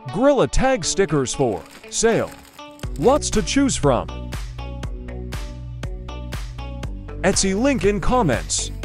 Gorilla Tag stickers for sale. Lots to choose from. Etsy link in comments.